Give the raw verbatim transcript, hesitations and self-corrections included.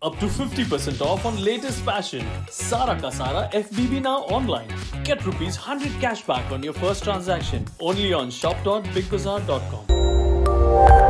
Up to fifty percent off on latest fashion. Sara ka Sara F B B now online. Get rupees one hundred cashback on your first transaction. Only on shop dot big bazaar dot com.